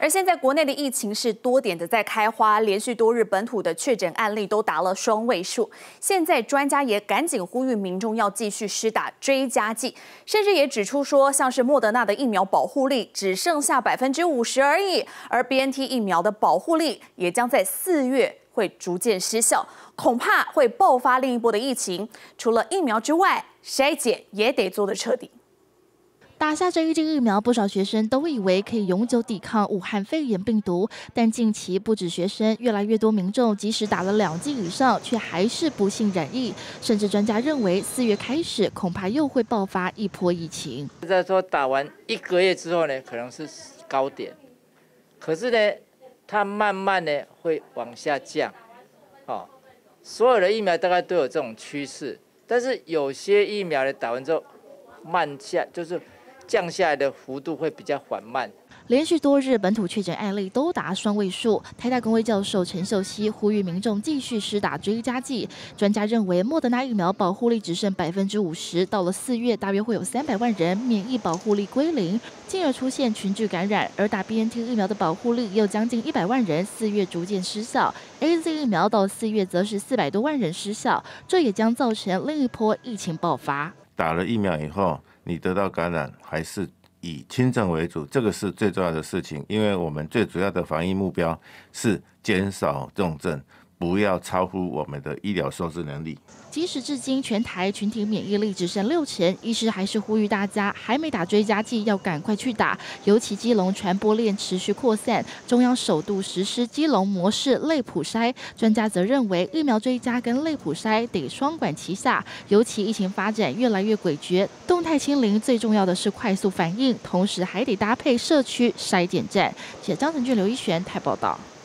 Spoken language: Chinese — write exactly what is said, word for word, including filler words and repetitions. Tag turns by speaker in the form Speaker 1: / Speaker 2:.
Speaker 1: 而现在国内的疫情是多点的在开花，连续多日本土的确诊案例都达了双位数。现在专家也赶紧呼吁民众要继续施打追加剂，甚至也指出说，像是莫德纳的疫苗保护力只剩下百分之五十而已，而 B N T 疫苗的保护力也将在四月会逐渐失效，恐怕会爆发另一波的疫情。除了疫苗之外，筛检也得做得彻底。
Speaker 2: 打下这一剂疫苗，不少学生都以为可以永久抵抗武汉肺炎病毒，但近期不止学生，越来越多民众即使打了两剂以上，却还是不幸染疫。甚至专家认为，四月开始恐怕又会爆发一波疫情。
Speaker 3: 在说打完一个月之后呢，可能是高点，可是呢，它慢慢的会往下降。哦，所有的疫苗大概都有这种趋势，但是有些疫苗呢打完之后慢下，就是 降下来的幅度会比较缓慢。
Speaker 2: 连续多日本土确诊案例都达双位数，台大公卫教授陈秀熙呼吁民众继续施打追加剂。专家认为，莫德纳疫苗保护力只剩百分之五十，到了四月大约会有三百万人免疫保护力归零，进而出现群聚感染。而打 B N T 疫苗的保护力也有将近一百万人，四月逐渐失效。A Z 疫苗到四月则是四百多万人失效，这也将造成另一波疫情爆发。
Speaker 4: 打了疫苗以后， 你得到感染还是以轻症为主，这个是最重要的事情，因为我们最主要的防疫目标是减少重症，不要超乎我们的医疗收治能力。
Speaker 2: 即使至今全台群体免疫力只剩六成，医师还是呼吁大家还没打追加剂要赶快去打，尤其基隆传播链持续扩散，中央首度实施基隆模式类普筛，专家则认为疫苗追加跟类普筛得双管齐下，尤其疫情发展越来越诡谲，动态清零最重要的是快速反应，同时还得搭配社区筛检站。记者张成俊、刘一璇台报道。